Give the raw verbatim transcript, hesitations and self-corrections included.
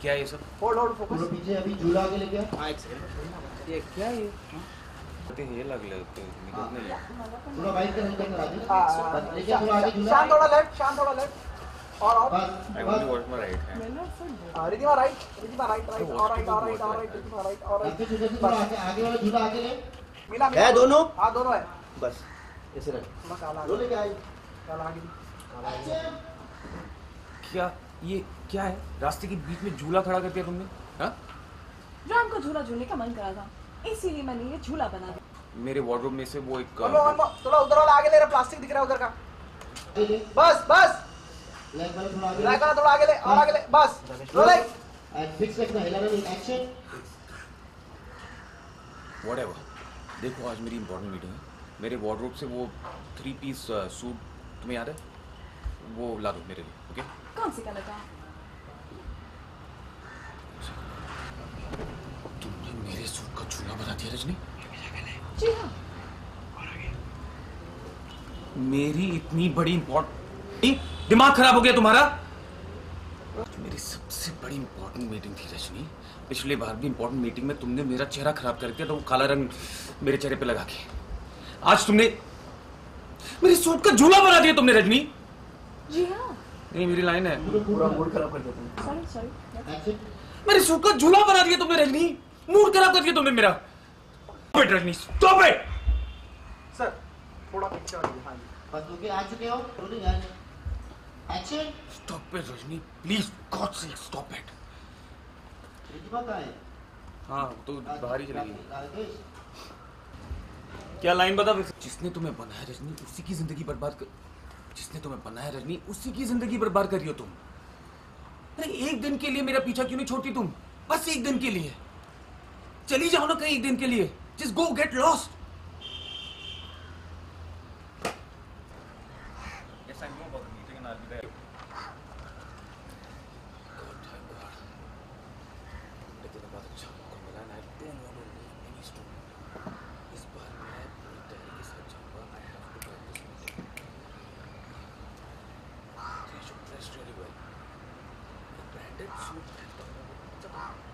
क्या है ये सब? Hold hold focus. थोड़ा पीछे अभी झूला आगे लेके आओ। हां एक सेकंड। ये क्या है ये? तो ये लग लगते निकल नहीं है। थोड़ा वाइट कर अंदर करा दे। हां लेके थोड़ा आगे झूला। शान थोड़ा लेफ्ट, शान थोड़ा लेफ्ट। और और बस I only want my right hand. हां Ridhima right, Ridhima right right alright alright alright Ridhima right alright. आगे झूला से थोड़ा आगे आगे वाला झूला आगे ले। मिला है दोनों? हां दोनों है। बस ऐसे रख। मैं काला लो लेके आई। काला आगे काला। क्या ये क्या है? रास्ते के बीच में झूला खड़ा कर दिया तुमने? हाँ? राम को झूला झूलने का मन करा था, इसीलिए मैंने ये झूला बना दिया। मेरे वार्डरोब में से वो एक थोड़ा उधर वाला आगे ले रहा, प्लास्टिक दिख रहा है उधर का। बस बस लेग वाला थोड़ा आगे। लेग वाला थोड़ा आगे ले और आगे ले बस। लो लेग एंड फिक्स रखना, हिलाना नहीं। एक्शन। व्हाटएवर। देखो आज मेरी इंपॉर्टेंट मीटिंग है। मेरे वार्डरोब से वो थ्री पीस सूट तुम्हें याद है? वो ला दो मेरे लिए, ओके? कौन सी कलर का? तुमने मेरे सूट का झूला बना दिया रजनी? जी हाँ। मेरी इतनी बड़ी इंपॉर्टेंट, दिमाग खराब हो गया तुम्हारा? मेरी सबसे बड़ी इंपॉर्टेंट मीटिंग थी रजनी। पिछली बार भी इंपॉर्टेंट मीटिंग में तुमने मेरा चेहरा खराब कर दिया, तो वो काला रंग मेरे चेहरे पे लगा के। आज तुमने मेरे सूट का झूला बना दिया तुमने रजनी। जी हाँ। नहीं मेरी लाइन है। पूरा मूड खराब कर दिया तुमने। Sorry sorry. एक्शन। मेरे सूट का झूला बना दिया तुमने रजनी। मूड खराब कर दिया तुमने मेरा। Stop it Rajni, stop it. Sir थोड़ा पीछे आ जाइए। हां जी बस ओके आ चुके हो? रोलिंग यार। Action. Stop it Rajni, please God से स्टॉप इट। रिदीमा कहाँ है? हाँ तो बाहर ही चली गई। राकेश क्या लाइन बता फिर? जिसने तुम्हें बनाया रजनी उसी की जिंदगी बर्बाद कर जिसने तुम्हें बनाया रजनी उसी की जिंदगी बर्बाद कर रही हो तुम। अरे एक दिन के लिए मेरा पीछा क्यों नहीं छोड़ती तुम? बस एक दिन के लिए चली जाओ ना कहीं, एक दिन के लिए। Just go get lost. Yes, I know about the meeting and I'll be there. God, thank God. लेकिन बहुत अच्छा मौका मिला ना। I don't want to leave any stone. इस बार मैं पूरी तैयारी के साथ जाऊंगा। I have to crack this meeting. They should dress really well. The branded suit that